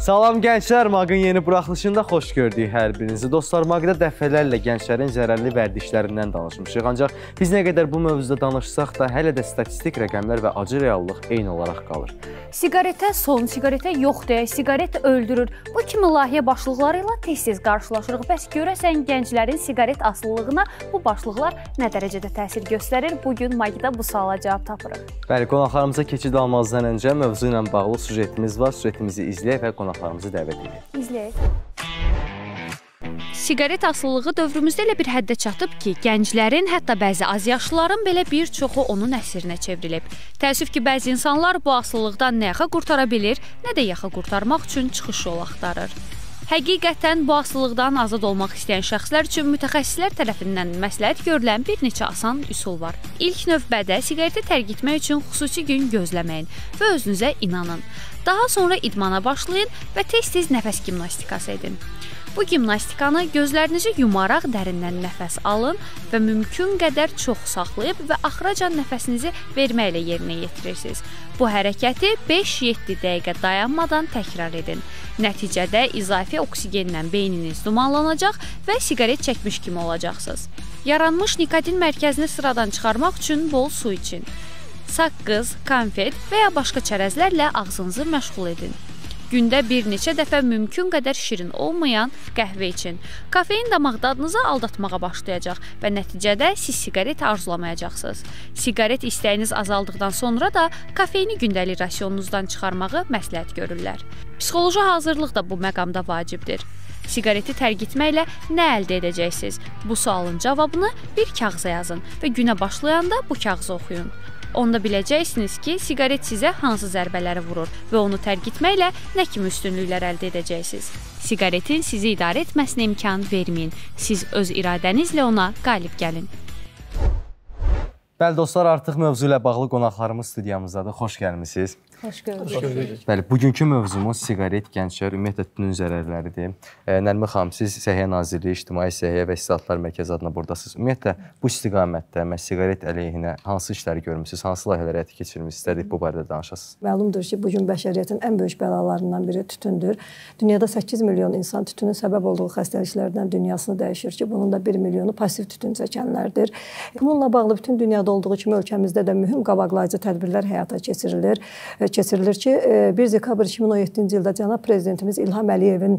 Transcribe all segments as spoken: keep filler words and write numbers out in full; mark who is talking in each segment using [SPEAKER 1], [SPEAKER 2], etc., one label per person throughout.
[SPEAKER 1] Salam gənclər, Maqın yeni buraxılışında xoş gördük hər birinizi. Dostlar, Maqda dəfələrlə gənclərin zərərli vərdişlərindən danışmışıq. Ancaq biz nə qədər bu mövzuda danışsaq da, hələ də statistik rəqəmlər və acı reallıq eyni olaraq qalır.
[SPEAKER 2] Siqaretə son, siqaretə yox deyək, siqaret öldürür. Bu kimi layihə başlıqları ilə tez-tez qarşılaşırıq. Bəs görəsən gənclərin siqaret asılılığına bu başlıqlar nə dərəcədə təsir göstərir? Bugün Maqda bu suala cavab tapırıq.
[SPEAKER 1] Bəli, qonaqlarımıza keçid almazdan öncə mövzu ilə bağlı sujetimiz var. Sujetimizi izləyək və qonaqlarımızı dəvət edək.
[SPEAKER 2] İzləyək.
[SPEAKER 3] Siqaret asılılığı dövrümüzdə elə bir həddə çatıb ki, gənclərin, hətta bəzi azyaşlıların belə bir çoxu onun əsirinə çevrilib. Təəssüf ki, bəzi insanlar bu asılılıqdan nə yaxa qurtara bilir, nə də yaxa qurtarmaq üçün çıxış yolu axtarır. Həqiqətən bu asılılıqdan azad olmaq istəyən şəxslər üçün mütəxəssislər tərəfindən məsləhət görülən bir neçə asan üsul var. İlk növbədə siqareti tərk etmək üçün xüsusi gün gözləməyin və özünüzə inanın. Daha sonra idmana başlayın və tez-tez nəfəs gimnastikası edin. Bu gimnastikanı gözlərinizi yumaraq dərindən nəfəs alın və mümkün qədər çox saxlayıb və axıracan nəfəsinizi verməklə yerinə yetirirsiniz. Bu hərəkəti beş yeddi dəqiqə dayanmadan təkrar edin. Nəticədə izafi oksigenlə beyniniz dumanlanacaq və siqaret çəkmiş kimi olacaqsınız. Yaranmış nikotin mərkəzini sıradan çıxarmaq üçün bol su için. Saqqız, konfet və ya başqa çərəzlərlə ağzınızı məşğul edin. Gündə bir neçə dəfə mümkün qədər şirin olmayan qəhvə için. Kafein damaq dadınızı aldatmağa başlayacaq və nəticədə siz siqaret arzulamayacaqsınız. Siqaret istəyiniz azaldıqdan sonra da kafeini gündəlik rasionunuzdan çıxarmağı məsləhət görürlər. Psixoloji hazırlıq da bu məqamda vacibdir. Siqareti tərk etməklə nə əldə edəcəksiniz? Bu sualın cavabını bir kağıza yazın və günə başlayanda bu kağızı oxuyun. Onda biləcəksiniz ki, siqaret sizə hansı zərbələri vurur və onu tərk etməklə nə kimi üstünlüklər əldə edəcəksiniz. Siqaretin sizi idarə etməsinə imkan verməyin. Siz öz iradənizlə ona qalib gəlin.
[SPEAKER 1] Bəli, dostlar, artıq mövzu ilə bağlı qonaqlarımız studiyamızdadır. Xoş gəlmisiniz.
[SPEAKER 2] Xoş gördük.
[SPEAKER 1] Bəli, bugünkü mövzumuz siqaret, gənclər, ümumiyyətlə tütünün zərərləridir. Nərmin xanım, siz Səhiyyə Nazirliyi İctimai Səhiyyə və İstihsalatlar Mərkəzi adına buradasınız. Ümumiyyətlə, bu istiqamətdə məhz siqaret əleyhinə hansı işləri görmüsünüz, hansı layihələr həyata keçirmişsiniz, istədik bu barədə danışasınız.
[SPEAKER 4] Məlumdur ki, bugün bəşəriyyətin ən böyük bəlalarından biri tütündür. Dünyada səkkiz milyon insan tütünün səbəb olduğu xəstəliklərdən dünyasını dəyişir ki, bunun da bir milyonu pasiv tütün çəkənlərdir. Bununla bağlı bütün dünyada olduğu kimi ölkəmizdə də mühüm qabaqlayıcı tədbirlər həyata keçirilir. Keçirilir ki, bir dekabr iki min on yeddinci ildə cənab prezidentimiz İlham Əliyevin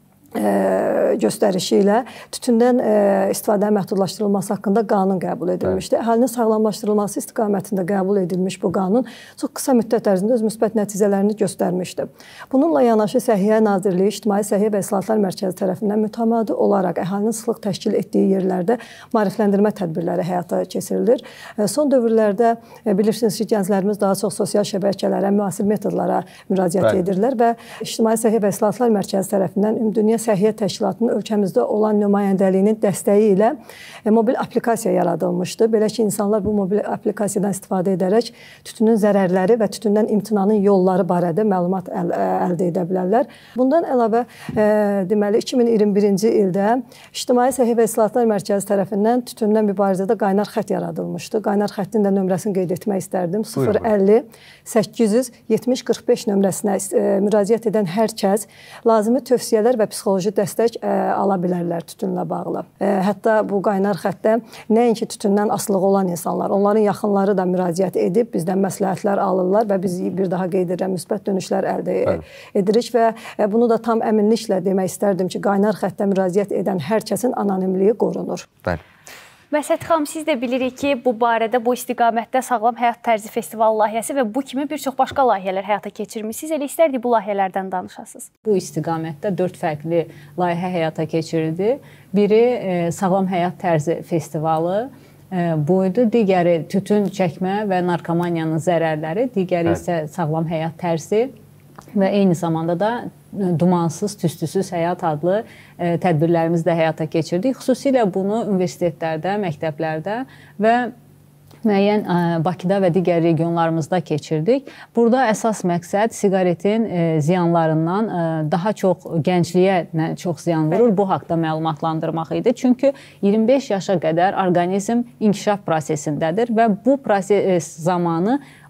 [SPEAKER 4] göstərişi ilə tütündən istifadənin məhdudlaşdırılması haqqında qanun qəbul edilmişdi. Əhalinin sağlamlaşdırılması istiqamətində qəbul edilmiş bu qanun çox qısa müddət ərzində öz müsbət nəticələrini göstərmişdi. Bununla yanaşı Səhiyyə Nazirliyi İctimai Səhiyyə və İstihsalatlar Mərkəzi tərəfindən mütəmadi olaraq əhalinin sıxlıq təşkil etdiyi yerlərdə maarifləndirmə tədbirləri həyata keçirilir. Son dövrlərdə bilirsiniz ki, gənclərimiz daha çox sosial şəbəkələrə, müasir metodlara müraciət edirlər və İctimai Səhiyyə və İstihsalatlar Mərkəzi tərəfindən Ümumdünya Səhiyyə Təşkilatının ölkəmizdə olan nümayəndəliyinin dəstəyi ilə mobil aplikasiya yaradılmışdı. Belə ki, insanlar bu mobil aplikasiyadan istifadə edərək tütünün zərərləri və tütündən imtinanın yolları barədə məlumat əl əldə edə bilərlər. Bundan əlavə, e, deməli, iki min iyirmi birinci ildə İctimai Səhiyyə və İstihsalatlar Mərkəzi tərəfindən tütündən mübarizədə qaynar xətt yaradılmışdı. Qaynar xəttin də nömrəsini qeyd etmək istərdim. sıfır əlli səkkiz yüz yetmiş qırx beş nömrəsinə e, müraciət edən hər kəs lazımi tövsiyələr və psixoloji dəstək ə, ala bilərlər tütünlə bağlı. Ə, hətta bu qaynar xəttə nəinki tütündən asılı olan insanlar, onların yaxınları da müraciət edib bizdən məsləhətlər alırlar və biz bir daha qeyd edirəm, müsbət dönüşlər əldə Bəli. edirik və ə, bunu da tam əminliklə demək istərdim ki, qaynar xəttə müraciət edən hər kəsin anonimliyi qorunur.
[SPEAKER 1] Bəli.
[SPEAKER 2] Məsət xanım, siz də bilirik ki, bu barədə, bu istiqamətdə Sağlam Həyat Tərzi Festival layihəsi və bu kimi bir çox başqa layihələr həyata keçirmişsiniz. Elə istərdik bu layihələrdən danışasınız.
[SPEAKER 5] Bu istiqamətdə dörd fərqli layihə həyata keçirildi. Biri e, Sağlam Həyat Tərzi Festivalı e, buydu. Digəri tütün çəkmə və narkomaniyanın zərərləri. Digəri isə Sağlam Həyat Tərzi və eyni zamanda da dumansız, tüstüsüz həyat adlı e, tədbirlərimizi də həyata keçirdik. Xüsusilə bunu universitetlərdə, məktəblərdə və müəyyən ə, Bakıda və digər regionlarımızda keçirdik. Burada əsas məqsəd siqaretin ə, ziyanlarından ə, daha çox gəncliyə nə, çox ziyan vurur, bu haqda məlumatlandırmaq idi. Çünki iyirmi beş yaşa qədər orqanizm inkişaf prosesindədir və bu proses zamanı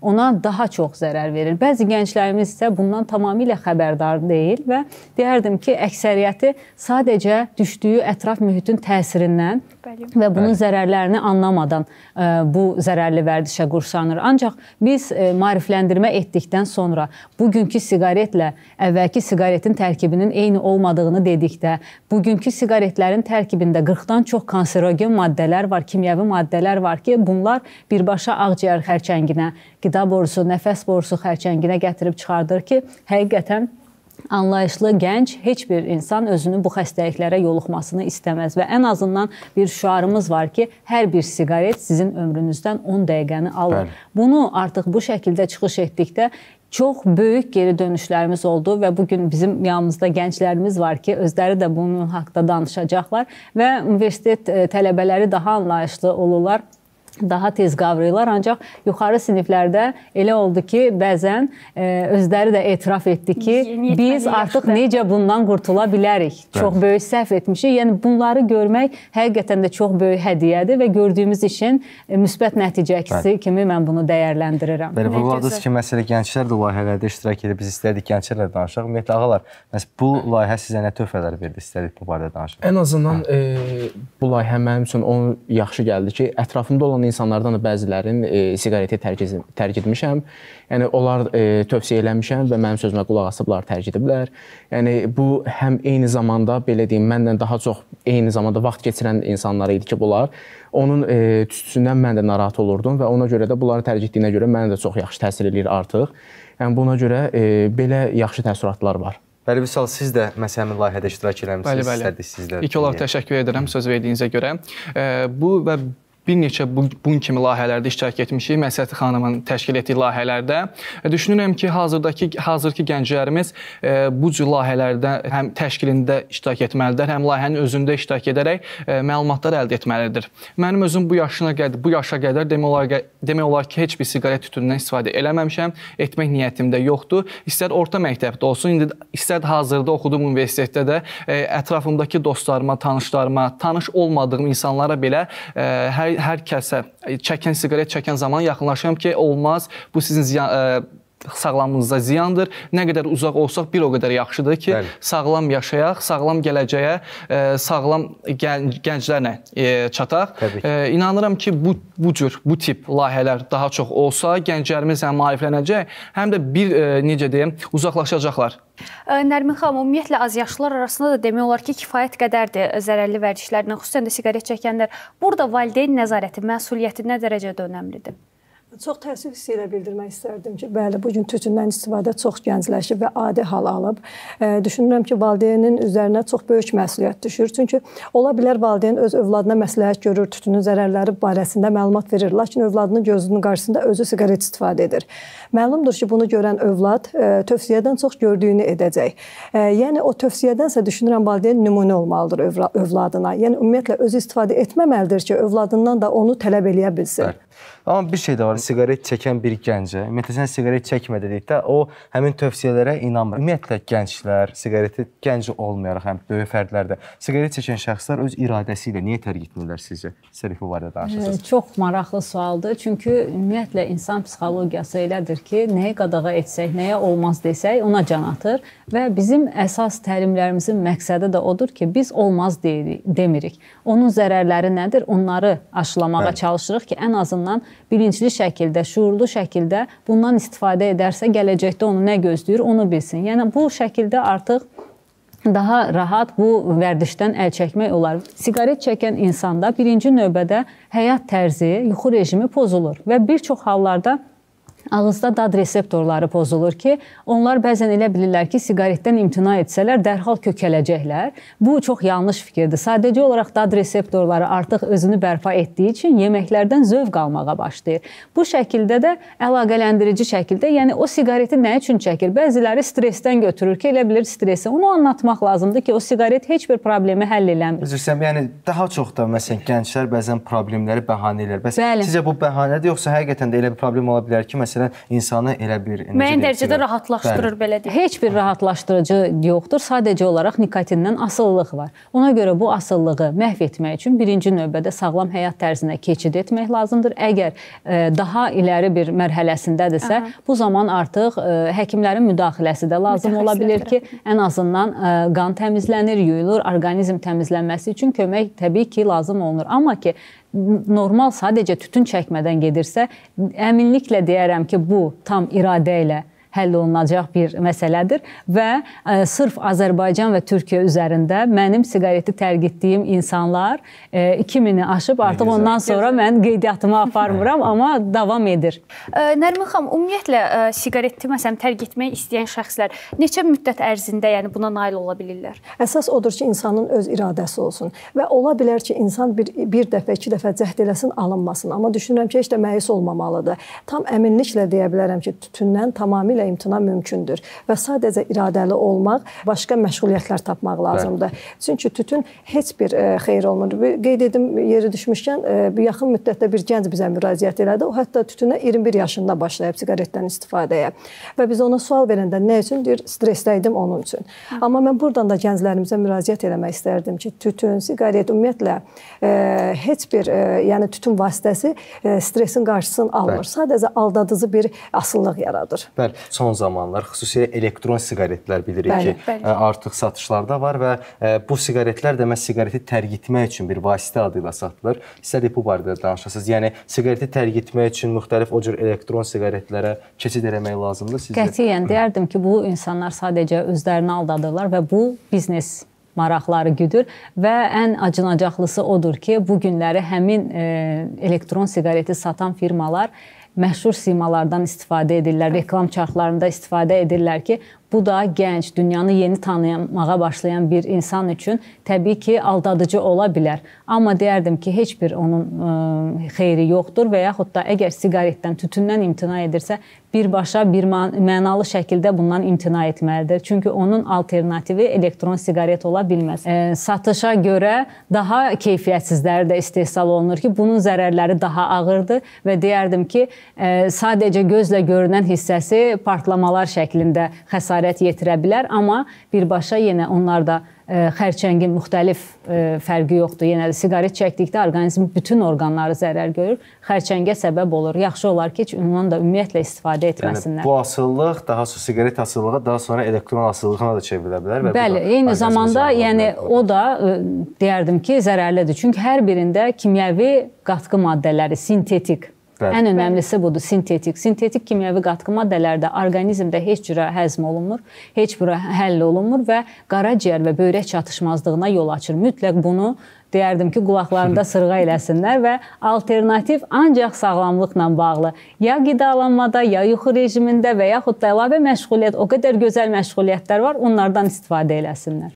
[SPEAKER 5] ona daha çox zərər verir. Bəzi gənclərimiz isə bundan tamamilə xəbərdar deyil və deyərdim ki, əksəriyyəti sadəcə düşdüyü ətraf mühitin təsirindən Bəli. və bunun Bəli. zərərlərini anlamadan ə, bu zərərli vərdişə qurşanır. Ancaq biz ə, maarifləndirmə etdikdən sonra bugünkü siqaretlə əvvəlki siqaretin tərkibinin eyni olmadığını dedikdə, bugünkü siqaretlərin tərkibində qırxdan çox kanserogen maddələr var, kimyəvi maddələr var ki, bunlar birbaşa ağciyər xərçənginə, qida borusu, nəfəs borusu xərçənginə gətirib çıxardır ki, həqiqətən anlayışlı gənc heç bir insan özünün bu xəstəliklərə yoluxmasını istəməz və ən azından bir şüarımız var ki, hər bir siqaret sizin ömrünüzdən on dəqiqəni alır. Bəli. Bunu artıq bu şəkildə çıxış etdikdə çox böyük geri dönüşlərimiz oldu və bugün bizim yanımızda gənclərimiz var ki, özləri də bunun haqqında danışacaqlar və universitet tələbələri daha anlayışlı olurlar, daha tez qavrayırlar, ancaq yuxarı siniflərdə elə oldu ki, bəzən e, özləri də etiraf etdi ki, biz artıq yaşda. necə bundan qurtula bilərik, çox böyük səhv etmişik. Yəni bunları görmək həqiqətən də çox böyük hədiyyədir və gördüyümüz işin e, müsbət nəticəsi Bəli. kimi mən bunu dəyərləndirirəm.
[SPEAKER 1] Belə vurguladınız ki, məsələ gənclər də layihələrdə iştirak edib, biz istədik gənclərlə danışaq. Ümumiyyətlə ağalar, məs bu layihə sizə nə töhfələr verdi, istədik bu barədə danışaq.
[SPEAKER 6] Ən azından e, bu layihə mənim üçün onu yaxşı gəldi ki, ətrafımda olan insanlardan da bəzilərin e, siqareti tərk, tərk etmişəm. Yəni, onlar e, tövsiyə eləmişəm və mənim sözümə qulaq asıblar, tərk ediblər. Yəni, bu həm eyni zamanda, belə deyim, məndən daha çox eyni zamanda vaxt keçirən insanlar idi ki, bunlar. Onun e, tüstüsündən mən də narahat olurdum və ona görə də bunları tərk etdiyinə görə mənə də çox yaxşı təsir eləyir artıq. Yəni, buna görə e, belə yaxşı təəssüratlar var.
[SPEAKER 1] Bəli, Vüsal, siz də məsələmin layihədə iştirak eləmişsiniz.
[SPEAKER 7] Bəli, bəli. İlk olaraq təşəkkür edirəm söz verdiyinizə görə. E, bu və bir neçə bunun kimi layihələrdə iştirak etmişik. Məsləhət xanımın təşkil etdiyi layihələrdə. Düşünürəm ki, hazırdakı hazırki gənclərimiz bu cür layihələrdə həm təşkilində iştirak etməlidir, həm layihənin özündə iştirak edərək məlumatlar əldə etməlidir. Mənim özüm bu yaşına qədər, bu yaşa qədər demək olar, demək olar ki, heç bir siqaret tütünündən istifadə eləməmişəm. Etmək niyyətimdə yoxdur. İstər orta məktəbdə olsun, indi istər hazırda oxuduğum universitetdə də ətrafımdakı dostlarıma, tanışlarıma, tanış olmadığım insanlara belə hər hər kəsə çəkən siqaret çəkən zaman yaxınlaşıram ki, olmaz, bu sizin ziyan, ə, sağlamlığınıza ziyandır. Nə qədər uzaq olsaq bir o qədər yaxşıdır ki, Bəli. sağlam yaşayaq, sağlam gələcəyə, ə, sağlam gənc, gənclərlə ə, çataq. Ə, inanıram ki, bu, bu cür, bu tip layihələr daha çox olsa, gənclərimiz həm maariflənəcək, həm də bir, ə, necə deyim, uzaqlaşacaqlar.
[SPEAKER 2] Nərmin xanım, ümumiyyətlə azyaşlılar arasında da demək olar ki, kifayət qədərdir zərərli vərdişlərlə, xüsusən də siqaret çəkənlər. Burada valideyn nəzarəti, məsuliyyəti nə dərəcədə önəmlidir?
[SPEAKER 4] Çox təəssüf hissi ilə bildirmək istərdim ki, bəli, bugün tütündən istifadə çox gəncləşib və adi hal alıb. E, düşünürəm ki, valideynin üzərinə çox böyük məsuliyyət düşür. Çünki ola bilər valideyn öz övladına məsləhət görür, tütünün zərərləri barəsində məlumat verir, lakin övladının gözünün qarşısında özü siqaret istifadə edir. Məlumdur ki, bunu görən övlad e, tövsiyədən çox gördüyünü edəcək. E, yəni, o tövsiyədənsə düşünürəm, valideyn nümunə olmalıdır övladına. Yəni, ümumiyyətlə, özü istifadə etməməlidir ki, övladından da onu tələb eləyə bilsin.
[SPEAKER 1] Bəli. Amma bir şey də var, siqaret çəkən bir gəncə, ümumiyyətlə sən siqaret çəkmə dedikdə, o həmin tövsiyələrə inanmır. Ümumiyyətlə gənclər, siqareti gənc olmayaraq, həm böyük fərdlərdə, siqaret çəkən şəxslər öz iradəsi ilə niyə tərk etmirlər sizcə? Sərif bu barədə danışırsınız.
[SPEAKER 5] Çox maraqlı sualdır. Çünki ümumiyyətlə insan psixologiyası elədir ki, nəyə qadağa etsək, nəyə olmaz desək, ona can atır və bizim əsas təlimlərimizin məqsədi də odur ki, biz olmaz deyirik, demirik. Onun zərərləri nədir? Onları aşılamağa Bəli. çalışırıq ki, ən azından bilinçli şəkildə, şuurlu şəkildə bundan istifadə edərsə, gələcəkdə onu nə gözləyir, onu bilsin. Yəni, bu şəkildə artıq daha rahat bu vərdişdən əl çəkmək olar. Siqaret çəkən insanda birinci növbədə həyat tərzi, yuxu rejimi pozulur və bir çox hallarda ağızda dad reseptorları pozulur ki, onlar bəzən elə bilirlər ki, siqaretdən imtina etsələr, dərhal kökələcəklər. Bu çox yanlış fikirdir. Sadəcə olaraq dad reseptorları artıq özünü bərpa etdiyi üçün yeməklərdən zövq almağa başlayır. Bu şəkildə də əlaqələndirici şəkildə, yəni o siqareti nə üçün çəkir? Bəziləri stressdən götürür ki, elə bilir stresi. Onu anlatmaq lazımdır ki, o siqaret heç bir problemi həll eləmir.
[SPEAKER 1] Üzrsən, yəni daha çox da məsələn gənclər bəzən problemləri bəhanə edirlər. Bəs sizcə bu bəhanədir, yoxsa həqiqətən də elə bir problem ola bilər ki, məsələn məsələn, insanı elə bir
[SPEAKER 2] müəyyən dərəcədə rahatlaşdırır belə deyək.
[SPEAKER 5] Heç bir rahatlaşdırıcı yoxdur, sadəcə olaraq nikotindən asıllıq var. Ona görə bu asıllığı məhv etmək üçün birinci növbədə sağlam həyat tərzinə keçid etmək lazımdır. Əgər e, daha iləri bir mərhələsindədirsə, Aha. bu zaman artıq e, həkimlərin müdaxiləsi də lazım ola bilər ki, ən azından e, qan təmizlənir, yuyulur, orqanizm təmizlənməsi üçün kömək təbii ki, lazım olunur. Amma ki, normal sadəcə tütün çəkmədən gedirsə, əminliklə deyərəm ki, bu tam iradə ilə həll olunacaq bir məsələdir və ə, sırf Azərbaycan və Türkiyə üzərində mənim siqareti tərk etdiyim insanlar ə, iki mini aşıb artıq güzel, ondan sonra güzel. Mən qeydiyyatımı aparmıram, amma davam edir.
[SPEAKER 2] Ə, Nərmin xanım, ümumiyyətlə ə, siqareti məsələn tərk etmək istəyən şəxslər neçə müddət ərzində yəni buna nail ola bilirlər?
[SPEAKER 4] Əsas odur ki, insanın öz iradəsi olsun və ola bilər ki, insan bir, bir dəfə, iki dəfə cəhd eləsin, alınmasın. Amma düşünürəm ki, heç də məyus olmamalıdır. Tam əminliklə deyə bilərəm ki, tütündən tamamilə imtina mümkündür və sadəcə iradəli olmaq, başqa məşğuliyyətlər tapmaq lazımdır. Bəli. Çünki tütün heç bir e, xeyir olmur. Qeyd edim, yeri düşmüşkən e, bir yaxın müddətdə bir gənc bizə müraciət elədi. O hətta tütünə iyirmi bir yaşında başlayıb siqaretdən istifadəyə və biz ona sual verəndə nə üçün deyir, stressdə idim onun üçün. Hı. Amma mən buradan da gənclərimizə müraciət eləmək istərdim ki, tütün, siqaret ümumiyyətlə e, heç bir e, yəni tütün vasitəsi e, stressin qarşısını almır. Bəli. Sadəcə aldadıcı bir asıllıq yaradır.
[SPEAKER 1] Bəli. Son zamanlar xüsusilə elektron siqaretlər bilirik bəli, ki, bəli. artıq satışlarda var və bu siqaretlər də məhz siqareti tərk etmək üçün bir vasitə adı ilə satılır. İstədik bu barədə danışasınız. Yəni siqareti tərk etmək üçün müxtəlif o cür elektron siqaretlərə keçid etmək lazımdır sizcə?
[SPEAKER 5] Qətiyyən deyərdim ki, bu insanlar sadəcə özlərini aldadırlar və bu biznes maraqları güdür və ən acınacaqlısı odur ki, bu günləri həmin e, elektron siqareti satan firmalar məşhur simalardan istifadə edirlər, reklam çarxlarında istifadə edirlər ki, bu da gənc, dünyanı yeni tanımağa başlayan bir insan üçün təbii ki, aldadıcı ola bilər. Amma deyərdim ki, heç bir onun ə, xeyri yoxdur və yaxud da əgər siqaretdən, tütündən imtina edirsə, birbaşa bir mənalı şəkildə bundan imtina etməlidir. Çünki onun alternativi elektron siqaret ola bilməz. E, satışa görə daha keyfiyyətsizləri də istehsal olunur ki, bunun zərərləri daha ağırdır və deyərdim ki, e, sadəcə gözlə görünən hissəsi partlamalar şəklində xəsarət yetirə bilər, amma birbaşa yenə onlar da xərçəngin müxtəlif fərqi yoxdur. Yenə də siqaret çəkdikdə orqanizmin bütün orqanları zərər görür, xərçəngə səbəb olur. Yaxşı olar ki, heç ondan da ümumiyyətlə istifadə etməsinlər.
[SPEAKER 1] Yəni, bu asıllıq, daha sonra siqaret asıllığı, daha sonra elektron asıllığına da çevrilə bilər. Və
[SPEAKER 5] bəli, eyni zamanda yəni, o da deyərdim ki, zərərlidir. Çünki hər birində kimyəvi qatqı maddələri, sintetik, bəli. Ən önəmlisi budur, sintetik. Sintetik kimyəvi qatqı maddələrdə orqanizmdə heç cürə həzm olunmur, heç bir həll olunmur və qaraciyər və böyrək çatışmazlığına yol açır. Mütləq bunu deyərdim ki, qulaqlarında sırğa eləsinlər və alternativ ancaq sağlamlıqla bağlı ya qidalanmada, ya yuxu rejimində və yaxud da əlavə məşğuliyyət, o qədər gözəl məşğuliyyətlər var, onlardan istifadə eləsinlər.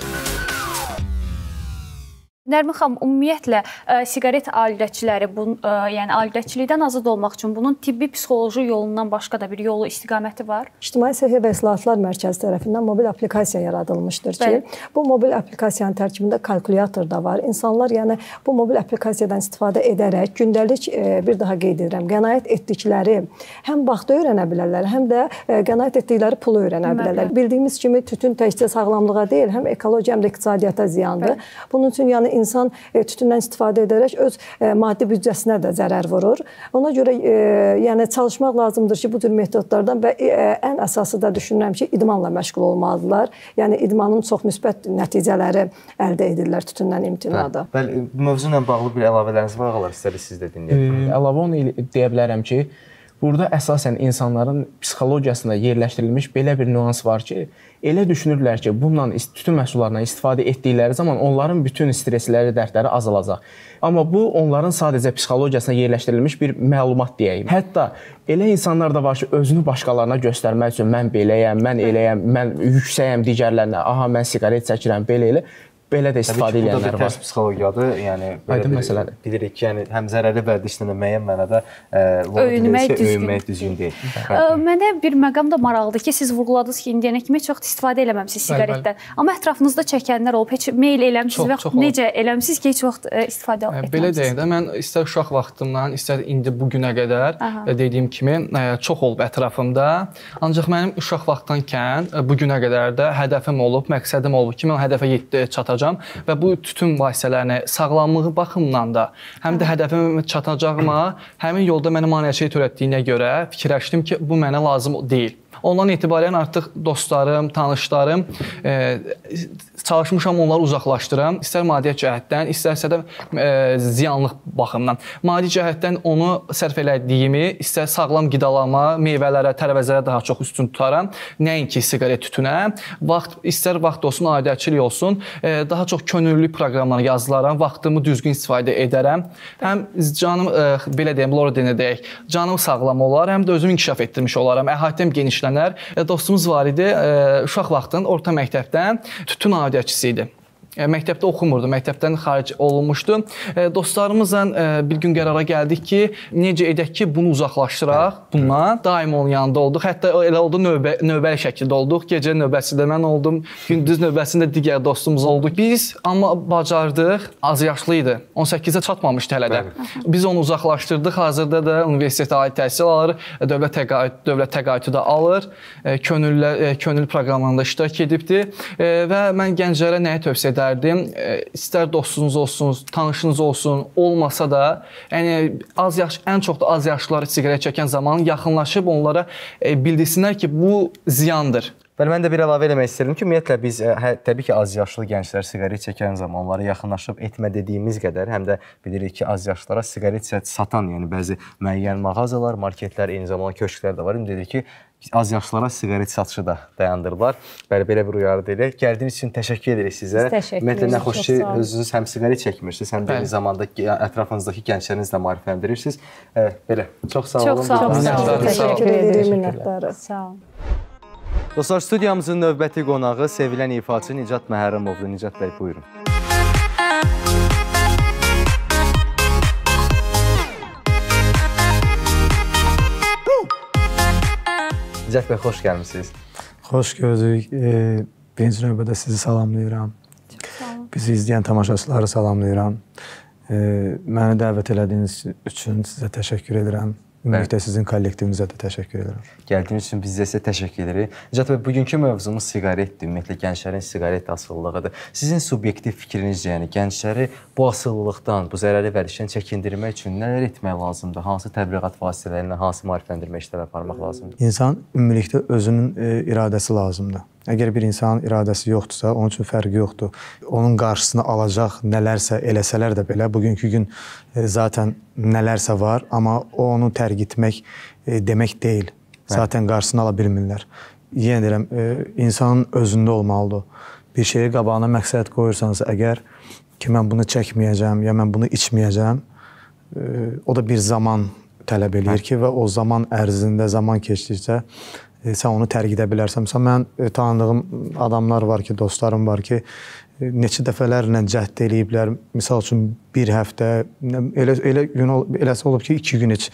[SPEAKER 2] Nərmin xanım, ümumiyyətlə ə, siqaret alüdəçiləri, bu, ə, yəni alüdəçilikdən azad olmaq üçün bunun tibbi psixoloji yolundan başqa da bir yolu, istiqaməti var?
[SPEAKER 4] İctimai Səhiyyə və İslahatlar Mərkəzi tərəfindən mobil aplikasiya yaradılmışdır ki, bəli. Bu mobil aplikasiyanın tərkibində kalkulyator da var. İnsanlar yəni bu mobil aplikasiyadan istifadə edərək gündəlik e, bir daha qeyd edirəm, qənaət etdikləri həm vaxtı öyrənə bilərlər, həm də e, qənaət etdikləri pulu öyrənə bilərlər. Bəli. Bildiyimiz kimi tütün təkcə sağlamlığa deyil, həm ekologiya, həm də iqtisadiyyata ziyandır. Bəli. Bunun üçün yəni insan e, tütündən istifadə edərək öz e, maddi büdcəsinə də zərər vurur. Ona görə e, yəni çalışmaq lazımdır ki, bu tür metodlardan və e, ən əsası da düşünürəm ki, idmanla məşğul olmalıdırlar. Yəni idmanın çox müsbət nəticələri əldə edirlər tütündən imtinada.
[SPEAKER 1] Bəli, mövzu ilə bağlı bir əlavələriniz var, ağalar, istədik siz də dinləyək.
[SPEAKER 6] E, əlavə onu deyə bilərəm ki, burada əsasən insanların psixologiyasında yerləşdirilmiş belə bir nüans var ki, elə düşünürlər ki, bununla tütün məhsullarından istifadə etdikləri zaman onların bütün stressləri, dərdləri azalacaq. Amma bu, onların sadəcə psixologiyasına yerləşdirilmiş bir məlumat deyəyim. Hətta elə insanlar da var ki, özünü başqalarına göstərmək üçün mən beləyəm, mən eləyəm, mən yüksəyəm digərlərinə, aha, mən siqaret çəkirəm, belə elə. belə də istifadə edənlər var.
[SPEAKER 1] Bu da bir tərs psixologiyadır. Yəni
[SPEAKER 6] aydın məsələdir.
[SPEAKER 1] Bilirik ki, yəni həm zərərli vərdişlə də müəyyən mənada
[SPEAKER 2] öyünmək
[SPEAKER 1] öyünmək düzgün deyil.
[SPEAKER 2] Mənə bir məqam da maraqlıdır ki, siz vurğuladınız ki, indiyənə kimi çox istifadə eləməmisiniz siqaretdən. Amma ətrafınızda çəkənlər olub, heç meyl eləmisiniz və necə eləmisiniz ki, heç vaxt istifadə etməmisiniz?
[SPEAKER 7] Belə deyək də, mən istər uşaq vaxtımdan, istər indi bu günə qədər dediyim kimi çox olub ətrafımda. Ancaq mənim uşaq vaxtdankən bu günə qədər də hədəfim olub, məqsədim olub ki, mən hədəfə çatacağam və bu tütün vasitələrini sağlamlığı baxımından da həm də hədəfimə çatacağıma həmin yolda mənə maneəçilik törətdiyinə görə fikirləşdim ki, bu mənə lazım deyil. Ondan etibarən artıq dostlarım, tanışlarım, e, çalışmışam onları uzaqlaşdıram. İstər maddi cəhətdən, istərsə də e, ziyanlıq baxımdan. Maddi cəhətdən onu sərf elədiyimi, istər sağlam qidalanma, meyvələrə, tərəvəzlərə daha çox üstün tutaram. Nəinki siqaret tütünə. Vaxt, istər vaxt olsun, aidiyyətçilik olsun, e, daha çox könüllü proqramlara yazılaram, vaxtımı düzgün istifadə edərəm. Həm canım, e, belə deyəm, Lordinə deyək, canım sağlam olar, həm də özümü inkişaf etdirmiş olaram. Əhatəm genişlənər. Dostumuz var idi, uşaq vaxtın orta məktəbdən tütün aidiyyətçisi idi. Məktəbdə oxumurdu, məktəbdən xaric olunmuşdu. Dostlarımızla bir gün qərara gəldik ki, necə edək ki, bunu uzaqlaşdıraq bundan. Daim onun yanında olduq. Hətta elə oldu, növbə, növbəli şəkildə olduq. Gecə növbəsində mən oldum, gündüz növbəsində digər dostumuz olduq. Biz amma bacardıq, az yaşlı idi. on səkkizə çatmamışdı hələ də. Biz onu uzaqlaşdırdıq. Hazırda da universitetə aid təhsil alır, dövlət təqaüd, dövlət təqaüdü də alır. Könüllü, könüllü proqramlarında iştirak edibdi. Və mən gənclərə nəyə tövsiyə edərdim? İstər dostunuz olsun, tanışınız olsun, olmasa da, yəni az yaş, ən çox da az yaşlılar siqaret çəkən zaman yaxınlaşıb onlara bildirsinlər ki, bu ziyandır.
[SPEAKER 1] Bəli, mən də bir əlavə eləmək istəyirəm ki, ümumiyyətlə biz hə, təbii ki, az yaşlı gənclər siqaret çəkən zaman onlara yaxınlaşıb etmə dediyimiz qədər, həm də bilirik ki, az yaşlılara siqaret satan, yəni bəzi müəyyən mağazalar, marketlər, eyni zamanda köşklər də var. İndi dedik ki, az yaşlılara siqaret satışı da dayandırırlar. Bəli, belə bir uyarı deyilir. Gəldiyiniz üçün təşəkkür edirik sizə. Ümumiyyətlə, nə xoş ki, özünüz həm siqaret çəkmirsiniz, həm də eyni zamanda ətrafınızdakı gənclərinizlə maarifləndirirsiniz. Bəli, çox sağ olun.
[SPEAKER 2] Çox sağ olun.
[SPEAKER 4] Təşəkkür edirik, minnətdarıq.
[SPEAKER 2] Sağ olun.
[SPEAKER 1] Dostlar, studiyamızın növbəti qonağı sevilən ifaçı Nicat Məhərrəmovdur. Nicat bəy, buyurun. Nicat bəy, xoş gəlmişsiniz.
[SPEAKER 8] Xoş gördük. E, birinci növbədə sizi salamlayıram. Bizi izləyən tamaşaçıları salamlayıram. E, məni dəvət elədiyiniz üçün sizə təşəkkür edirəm. Ümumiyyətlə sizin kollektivinizə də təşəkkür edirəm.
[SPEAKER 1] Gəldiyiniz üçün biz də sizə təşəkkür edirik. Nicat bəy, bugünkü mövzumuz siqaretdir. Ümumiyyətlə gənclərin siqaret asıllığıdır. Sizin subyektiv fikrinizcə, yəni gəncləri bu asıllılıqdan, bu zərərli vərdişdən çəkindirmək üçün nələr etmək lazımdır? Hansı təbliğat vasitələrinə, hansı maarifləndirmə işləri aparmaq lazımdır?
[SPEAKER 8] İnsan ümumilikdə özünün e, iradəsi lazımdır. Əgər bir insanın iradəsi yoxdursa, onun üçün fərqi yoxdur. Onun qarşısını alacaq nələrsə eləsələr də belə, bugünkü gün e, zaten nələrsə var, amma o onu tərk etmək e, demək deyil. Zaten qarşısını ala bilmirlər. Yenə deyirəm, e, insanın özündə olmalıdır. Bir şeyi qabağına məqsəd qoyursansa, əgər ki, mən bunu çəkməyəcəm, ya mən bunu içməyəcəm, e, o da bir zaman tələb eləyir ki, və o zaman ərzində, zaman keçdikcə sən onu tərk edə bilərsən. Məsələn, mən tanıdığım adamlar var ki, dostlarım var ki, neçə dəfələrlə cəhd eləyiblər. Misal üçün bir həftə, elə, elə gün eləsi olub ki, iki gün heç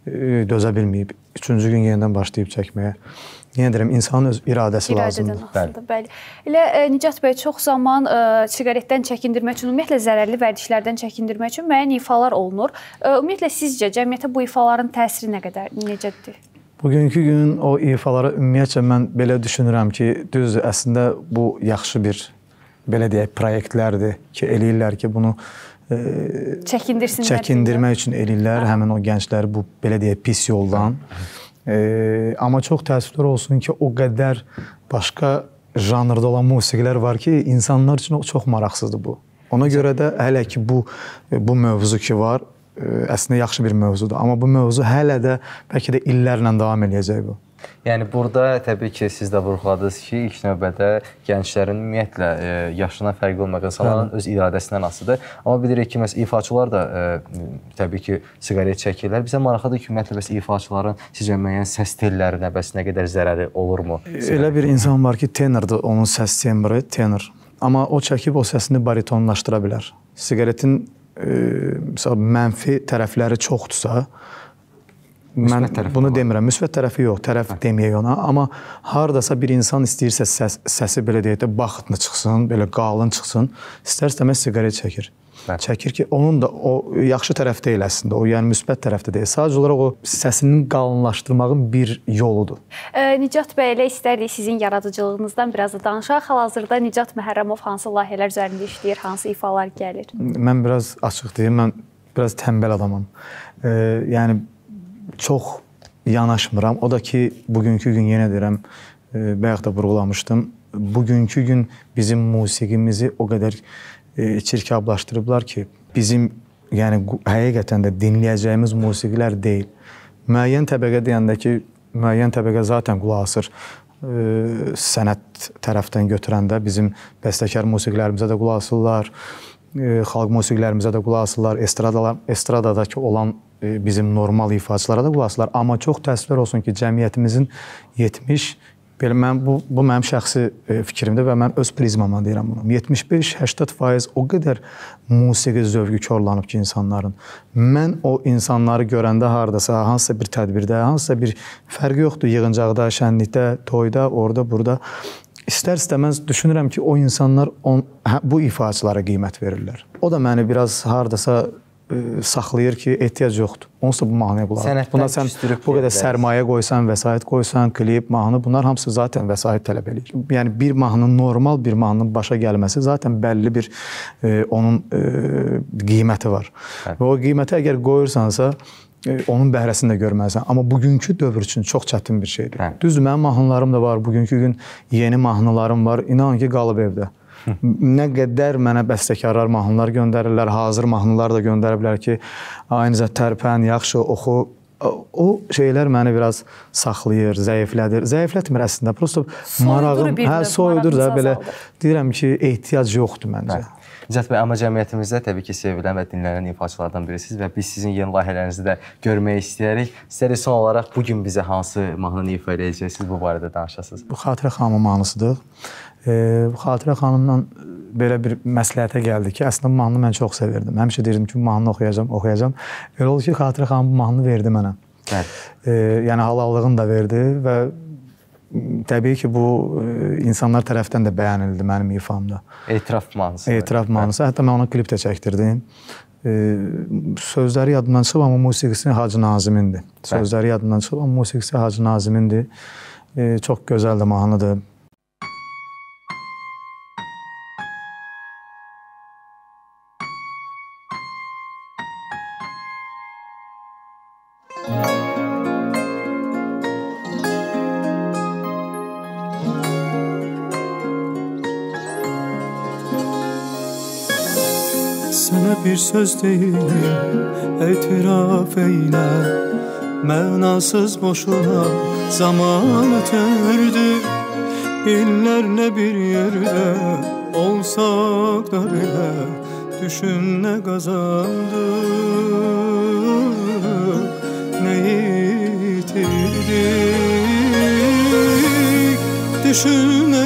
[SPEAKER 8] dözə bilməyib. Üçüncü gün yenidən başlayıb çəkməyə. Yenə deyirəm, insanın öz iradəsi lazımdır.
[SPEAKER 2] Bəli. Bəli. Elə e, Nicat bəy, çox zaman e, siqaretdən çəkindirmək üçün, ümumiyyətlə zərərli vərdişlərdən çəkindirmək üçün müəyyən ifalar olunur. E, ümumiyyətlə sizcə cəmiyyətə bu ifaların təsiri nə qədər, necədir?
[SPEAKER 8] Bugünkü günün o ifalara ümumiyyətcə mən belə düşünürəm ki, düzdür, əslində bu yaxşı bir, belə deyək, proyektlərdir ki, eləyirlər ki, bunu e,
[SPEAKER 2] çəkindirsinlər.
[SPEAKER 8] Çəkindirmək üçün eləyirlər həmin o gəncləri bu, belə deyək, pis yoldan. E, amma çox təəssüflər olsun ki, o qədər başqa janrda olan musiqilər var ki, insanlar üçün o çox maraqsızdır bu. Ona görə də hələ ki, bu, bu mövzu ki var, əslində yaxşı bir mövzudur. Amma bu mövzu hələ də bəlkə də illərlə davam edəcək bu.
[SPEAKER 1] Yəni burada təbii ki, siz də vurğuladınız ki, ilk növbədə gənclərin ümumiyyətlə e, yaşına fərqi olmayan insanların öz iradəsindən asılıdır. Amma bilirik ki, məsələn, ifaçılar da e, təbii ki, siqaret çəkirlər. Bizə maraqlıdır ki, ümumiyyətlə bəs ifaçıların sizcə müəyyən səs tellərinə bəs nə qədər zərəri olurmu?
[SPEAKER 8] Elə bir insan var ki, tenordur, onun səs tembri, tenor. amma o çəkib o səsini baritonlaşdıra bilər. Siqaretin e, mənfi tərəfləri çoxdursa, mən bunu demirəm, müsbət tərəfi yox, tərəf deməyək ona, amma hardasa bir insan istəyirsə səs, səsi belə deyək də baxıtlı çıxsın, belə qalın çıxsın, istər-istəməz siqaret çəkir. Bəli. Çəkir ki, onun da o yaxşı tərəf deyil əslində, o yəni müsbət tərəfdə deyil. Sadəcə olaraq o səsinin qalınlaşdırmağın bir yoludur.
[SPEAKER 2] E, Nicat bəy, elə istərdik sizin yaradıcılığınızdan biraz da danışaq. Hal-hazırda Nicat Məhərrəmov hansı layihələr üzərində işləyir, hansı ifalar gəlir? Mən
[SPEAKER 8] biraz açıq deyim, mən biraz tənbəl adamam. E, yəni çox yanaşmıram. O da ki, bugünkü gün yenə deyirəm, e, bayaq da vurğulamışdım. Bugünkü gün bizim musiqimizi o qədər e, çirkablaşdırıblar ki, bizim yəni həqiqətən də dinləyəcəyimiz musiqilər deyil. Müəyyən təbəqə deyəndə ki, müəyyən təbəqə zaten qulaq asır. E, sənət tərəfdən götürəndə bizim bəstəkar musiqilərimizə də qulaq asırlar, e, xalq musiqilərimizə də qulaq asırlar, estradalar, estradadakı olan bizim normal ifaçılara da qulaq asırlar. Amma çox təəssüflər olsun ki, cəmiyyətimizin yetmiş, belə mən, bu, bu mənim şəxsi fikrimdir və mən öz prizmamdan deyirəm bunu. yetmiş beş səksən faiz o qədər musiqi zövqü korlanıb ki, insanların. Mən o insanları görəndə hardasa, hansısa bir tədbirdə, hansısa bir fərqi yoxdur, yığıncaqda, şənlikdə, toyda, orada, burada. İstər-istəməz düşünürəm ki, o insanlar on, bu ifaçılara qiymət verirlər. O da məni biraz hardasa saxlayır ki, ehtiyac yoxdur. Onsuz da bu mahnıya qulaq. Buna sən bu qədər sərmayə qoysan, vəsait qoysan, klip, mahnı, bunlar hamısı zaten vəsait tələb edir. Yəni bir mahnının normal bir mahnının başa gəlməsi zaten bəlli bir e, onun e, qiyməti var. Evet. Və o qiyməti əgər qoyursansa, e, onun bəhrəsini də görməlisən. Amma bugünkü dövr üçün çox çətin bir şeydir. Evet. Düzdür, mənim mahnılarım da var. Bugünkü gün yeni mahnılarım var. İnan ki, qalıb evdə. Nə qədər mənə bəstəkarlar mahnılar göndərirlər, hazır mahnılar da göndəriblər ki, aynı tərpən, yaxşı oxu. O şeylər məni biraz saxlayır, zəiflədir. Zəiflətmir əslində, prosto marağım, hə, soyudur da belə deyirəm ki, ehtiyac yoxdur məncə.
[SPEAKER 1] Nicat bəy, amma cəmiyyətimizdə təbii ki, sevilən və dinlənən ifaçılardan birisiniz və biz sizin yeni layihələrinizi də görmək istəyərik. İstərik son olaraq bugün bizə hansı mahnını ifa edəcəksiniz, bu barədə danışasınız.
[SPEAKER 8] Bu Xatirə xanımın mahnısıdır. E, bu Xatirə xanımla belə bir məsləhətə gəldi ki, əslində bu mahnını mən çox sevirdim. Həmişə deyirdim ki, bu mahnını oxuyacam, oxuyacam. Elə oldu ki, Xatirə xanım bu mahnını verdi mənə. Evet. E, yəni halallığını da verdi və təbii ki, bu insanlar tərəfdən də bəyənildi mənim ifamda.
[SPEAKER 1] Etiraf mahnısı.
[SPEAKER 8] Etiraf mahnısı. Hətta mən onu klip də çəkdirdim. E, sözləri yadımdan çıxıb, amma musiqisi Hacı Nazimindir. Sözləri yadımdan çıxıb, amma musiqisi Hacı Nazimindir. E, çox gözəl də mahnıdır.
[SPEAKER 9] Sənə bir söz deyim, etiraf eylə. Mənasız boşuna zaman ötürdü. İllərlə bir yerdə olsaq da belə, düşün nə qazandık, nə yitirdik. Düşün nə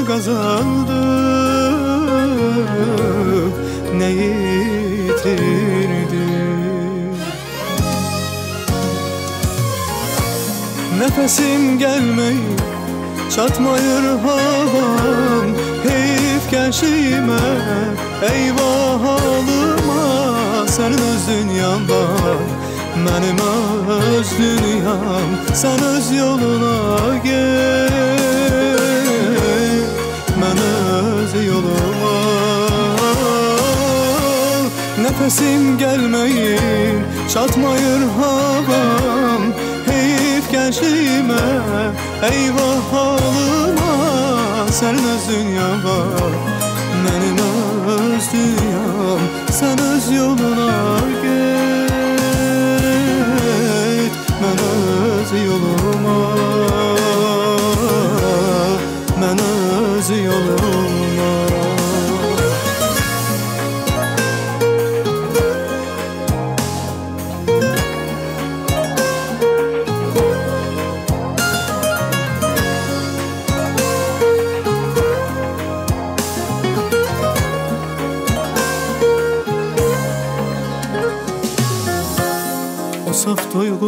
[SPEAKER 9] qazandık, nə yitirdik. Nəfəsim gəlməyib, çatmayır havam, heyif gəncliyimə, eyvah halıma. Sənin öz dünyan var, mənim öz dünyam. Sən öz yoluna get, mən öz yoluma. Nəfəsim gəlməyib, çatmayır havam, heyif gəncliyimə, eyvah halıma. Sənin öz dünyan var, mənim öz dünyam. Sən öz yoluna get, mən öz yoluma, mən öz yoluma.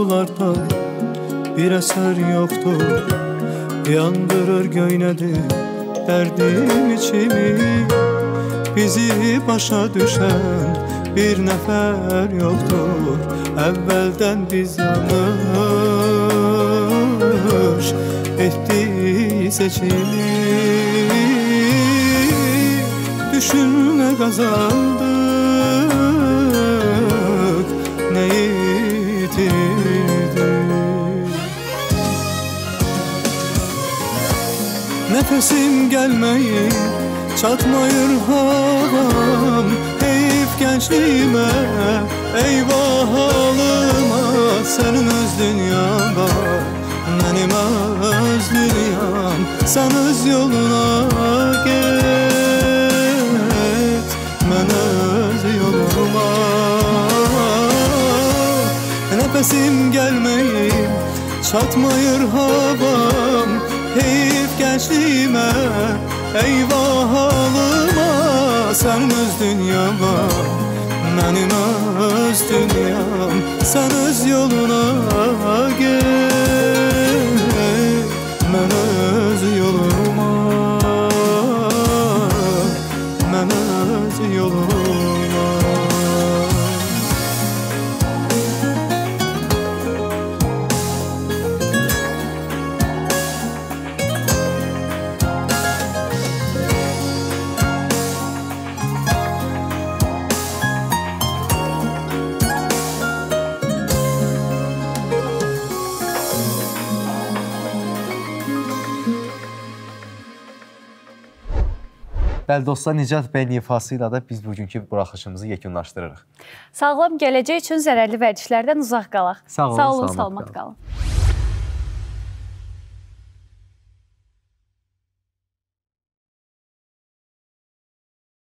[SPEAKER 9] arzulardan bir eser yoktur. Yandırır göynədir dərdim içimi. Bizi başa düşən bir nəfər yoktur. Əvvəldən biz yanlış etdik seçimi. Düşünmə qazandık, nə yitirdik. Nefesim gelmeyir, çatmayır havam. Heyif gençliğime, eyvah halıma. Senin öz dünyan var, benim öz dünyam. Sen öz yoluna git, ben öz yoluma. Nefesim gelmeyir, çatmayır havam. Heyif gençliğime, eyvah halıma. Sen öz dünyama, benim öz dünyam. Sen öz yoluna git, ben öz yoluma. Ben öz yoluma.
[SPEAKER 1] Bəli dostlar, Nicat bəyin ifası ilə də biz bugünkü buraxışımızı yekunlaşdırırıq.
[SPEAKER 2] Sağlam gələcək üçün zərərli vərdişlərdən uzaq qalaq.
[SPEAKER 1] Sağ olun,
[SPEAKER 2] Sağ olun,
[SPEAKER 1] salamat
[SPEAKER 2] salamat
[SPEAKER 1] qalın.
[SPEAKER 2] qalın.